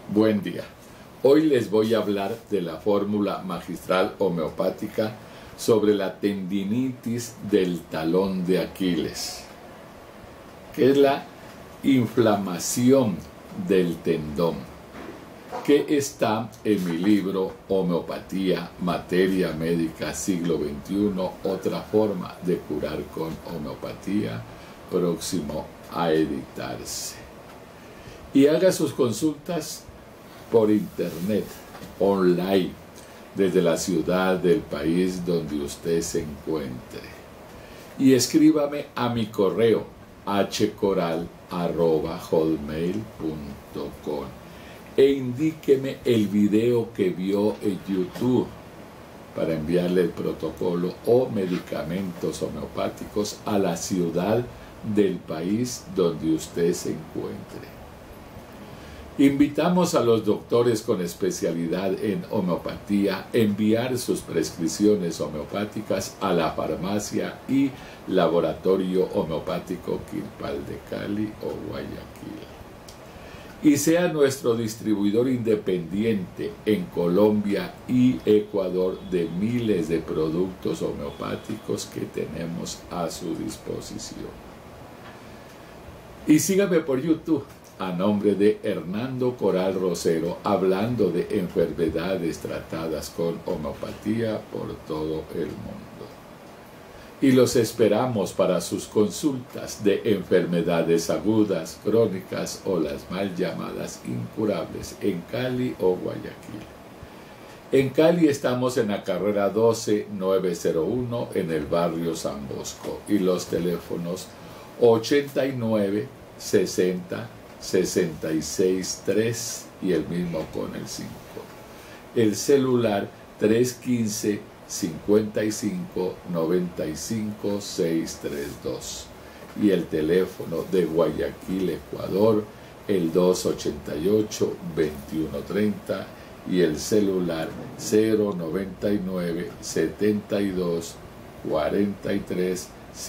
Buen día. Hoy les voy a hablar de la fórmula magistral homeopática sobre la tendinitis del talón de Aquiles, que es la inflamación del tendón, que está en mi libro Homeopatía, Materia Médica Siglo XXI, otra forma de curar con homeopatía, próximo a editarse. Y haga sus consultas por internet, online, desde la ciudad del país donde usted se encuentre. Y escríbame a mi correo hcoral@hotmail.com e indíqueme el video que vio en YouTube para enviarle el protocolo o medicamentos homeopáticos a la ciudad del país donde usted se encuentre. Invitamos a los doctores con especialidad en homeopatía a enviar sus prescripciones homeopáticas a la farmacia y laboratorio homeopático Quirpal de Cali o Guayaquil. Y sea nuestro distribuidor independiente en Colombia y Ecuador de miles de productos homeopáticos que tenemos a su disposición. Y sígame por YouTube a nombre de Hernando Coral Rosero, hablando de enfermedades tratadas con homeopatía por todo el mundo. Y los esperamos para sus consultas de enfermedades agudas, crónicas o las mal llamadas incurables en Cali o Guayaquil. En Cali estamos en la carrera 12901 en el barrio San Bosco y los teléfonos 89 60 66 3 y el mismo con el 5. El celular 315 55 95 632 y el teléfono de Guayaquil, Ecuador, el 288 2130 y el celular 099 72 43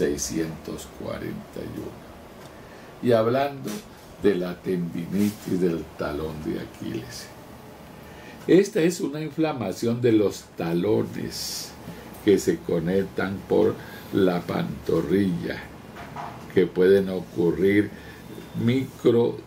641. Y hablando de la tendinitis del talón de Aquiles. Esta es una inflamación de los talones que se conectan por la pantorrilla, que pueden ocurrir micro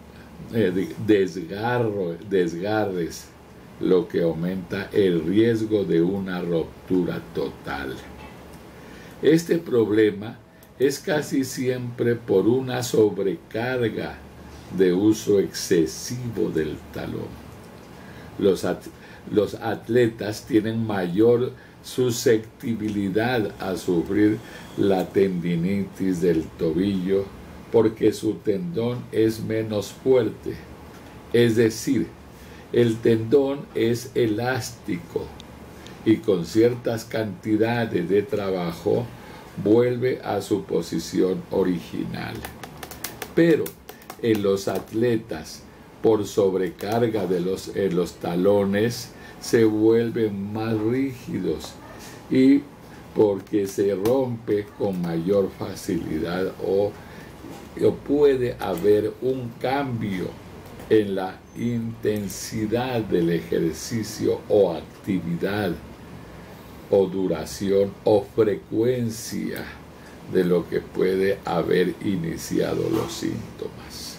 desgarres, lo que aumenta el riesgo de una ruptura total. Este problema es casi siempre por una sobrecarga de uso excesivo del talón. Los atletas tienen mayor susceptibilidad a sufrir la tendinitis del tobillo porque su tendón es menos fuerte. Es decir, el tendón es elástico y con ciertas cantidades de trabajo vuelve a su posición original. Pero en los atletas, por sobrecarga en los talones, se vuelven más rígidos y porque se rompe con mayor facilidad o puede haber un cambio en la intensidad del ejercicio o actividad o duración o frecuencia de lo que puede haber iniciado los síntomas.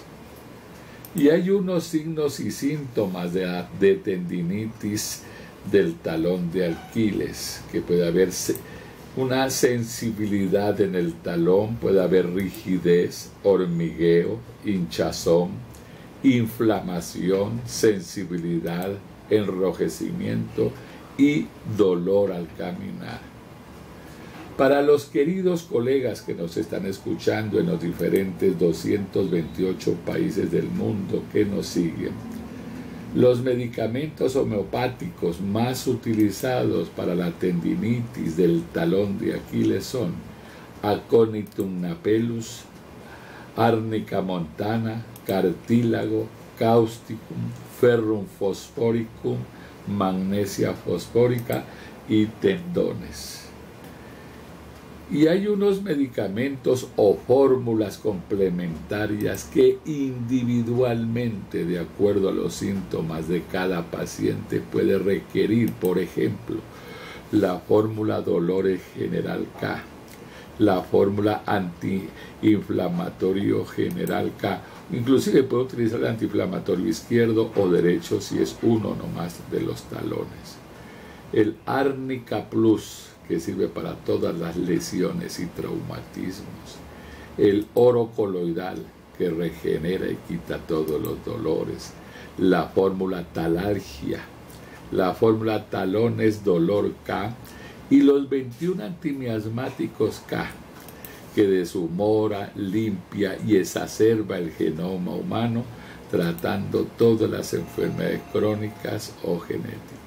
Y hay unos signos y síntomas de tendinitis del talón de Aquiles, que puede haber una sensibilidad en el talón, puede haber rigidez, hormigueo, hinchazón, inflamación, sensibilidad, enrojecimiento y dolor al caminar. Para los queridos colegas que nos están escuchando en los diferentes 228 países del mundo que nos siguen, los medicamentos homeopáticos más utilizados para la tendinitis del talón de Aquiles son Aconitum napellus, Árnica montana, cartílago, causticum, ferrum fosforicum, magnesia fosfórica y tendones. Y hay unos medicamentos o fórmulas complementarias que individualmente, de acuerdo a los síntomas de cada paciente, puede requerir. Por ejemplo, la fórmula Dolores General K, la fórmula antiinflamatorio General K, inclusive puede utilizar el antiinflamatorio izquierdo o derecho si es uno nomás de los talones. El Árnica Plus, que sirve para todas las lesiones y traumatismos. El oro coloidal, que regenera y quita todos los dolores. La fórmula Talalgia, la fórmula Talones Dolor K y los 21 antimiasmáticos K, que deshumora, limpia y exacerba el genoma humano, tratando todas las enfermedades crónicas o genéticas.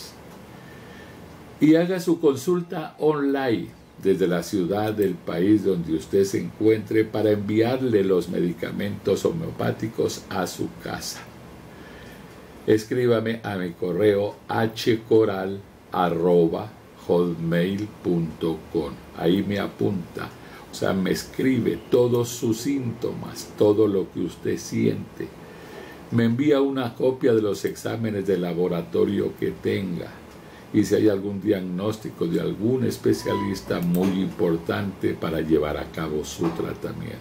Y haga su consulta online desde la ciudad del país donde usted se encuentre para enviarle los medicamentos homeopáticos a su casa. Escríbame a mi correo hcoral@hotmail.com. Ahí me apunta, o sea, me escribe todos sus síntomas, todo lo que usted siente. Me envía una copia de los exámenes de laboratorio que tenga. Y si hay algún diagnóstico de algún especialista muy importante para llevar a cabo su tratamiento.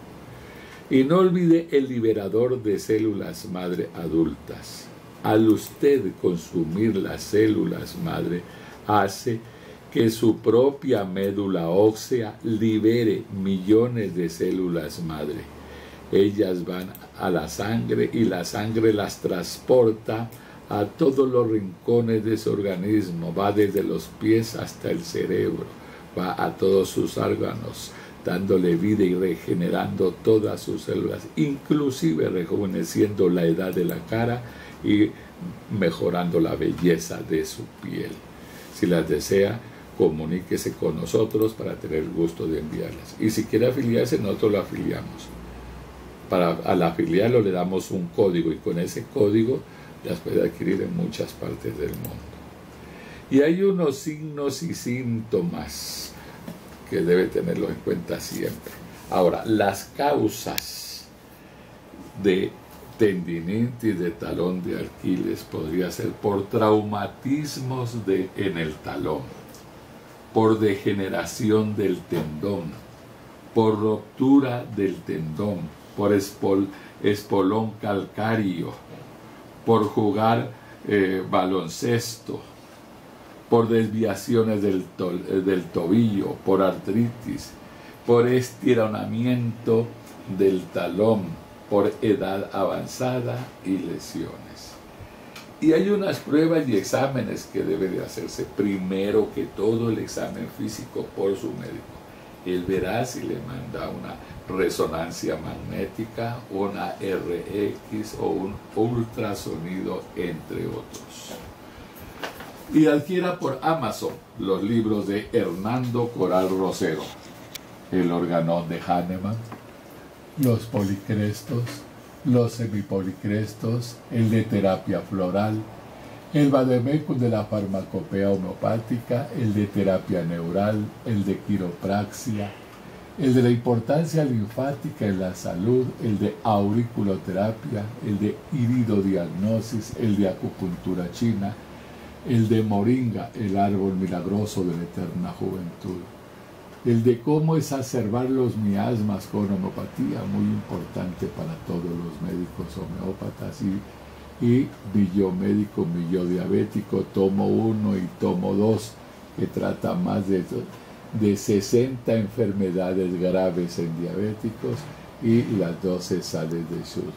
Y no olvide el liberador de células madre adultas. Al usted consumir las células madre, hace que su propia médula ósea libere millones de células madre. Ellas van a la sangre y la sangre las transporta a todos los rincones de su organismo, va desde los pies hasta el cerebro, va a todos sus órganos, dándole vida y regenerando todas sus células, inclusive rejuveneciendo la edad de la cara y mejorando la belleza de su piel. Si las desea, comuníquese con nosotros para tener el gusto de enviarlas. Y si quiere afiliarse, nosotros lo afiliamos. Al afiliarlo le damos un código y con ese código las puede adquirir en muchas partes del mundo. Y hay unos signos y síntomas que debe tenerlo en cuenta siempre. Ahora, las causas de tendinitis de talón de Aquiles podría ser por traumatismos en el talón, por degeneración del tendón, por ruptura del tendón, por espolón calcáreo, por jugar baloncesto, por desviaciones del tobillo, por artritis, por estironamiento del talón, por edad avanzada y lesiones. Y hay unas pruebas y exámenes que debe de hacerse. Primero que todo, el examen físico por su médico. Él verá si le manda una resonancia magnética, una RX o un ultrasonido, entre otros. Y adquiera por Amazon los libros de Hernando Coral Rosero, el organón de Hahnemann, los policrestos, los semipolicrestos, el de terapia floral, el vademecum de la farmacopea homeopática, el de terapia neural, el de quiropraxia, el de la importancia linfática en la salud, el de auriculoterapia, el de iridodiagnosis, el de acupuntura china, el de moringa, el árbol milagroso de la eterna juventud, el de cómo exacerbar los miasmas con homeopatía, muy importante para todos los médicos homeópatas, y biomédico, biodiabético, tomo 1 y tomo 2, que trata más de 60 enfermedades graves en diabéticos y las 12 sales de Schulze.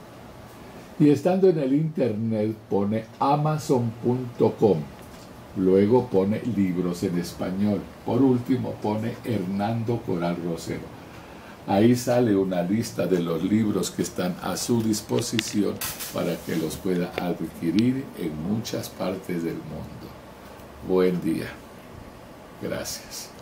Y estando en el internet pone amazon.com, luego pone libros en español, por último pone Hernando Coral Rosero. Ahí sale una lista de los libros que están a su disposición para que los pueda adquirir en muchas partes del mundo. Buen día. Gracias.